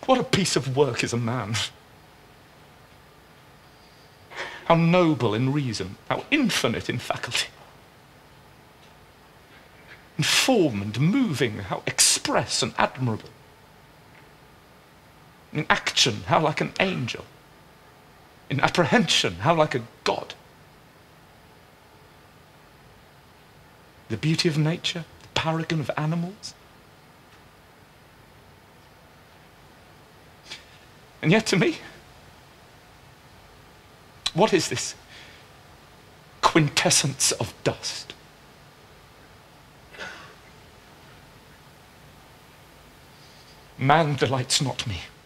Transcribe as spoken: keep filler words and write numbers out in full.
What a piece of work is a man! How noble in reason, how infinite in faculty. In form and moving, how express and admirable. In action, how like an angel. In apprehension, how like a god. The beauty of nature, the paragon of animals. And yet to me, what is this quintessence of dust? Man delights not me.